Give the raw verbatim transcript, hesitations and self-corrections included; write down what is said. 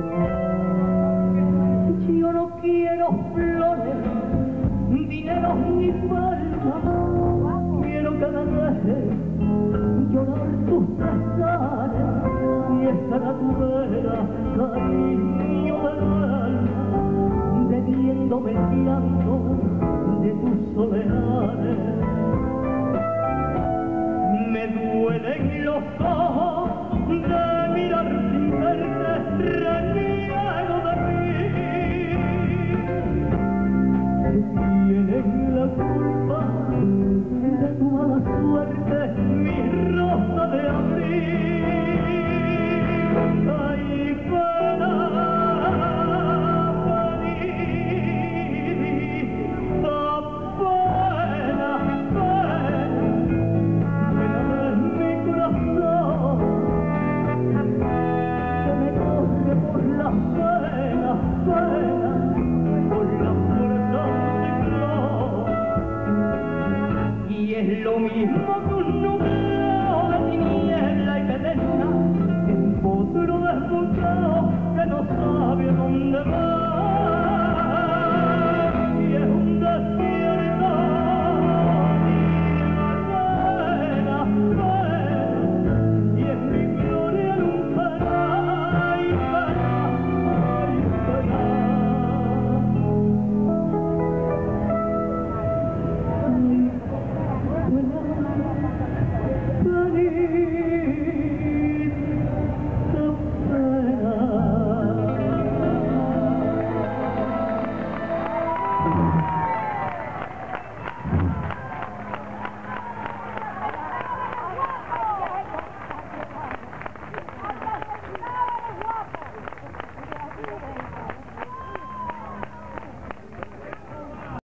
Yo no quiero flores, dinero ni palmas, quiero cada vez llorar tus pesares y estar a tu vera, cariño del alma, bebiéndome el llanto de tus soledades. Me duelen los ojos de mirar sin verte, reniego de mí. Tienen la culpa de tu mala suerte, mi rosa de abril. Ay, pena, penita, pena, pena, pena en mi corazón, que me corre por las venas, venas, por la fuerza de un ciclón. Y es lo mismo que un nublado de tiniebla y pedena, que un potro de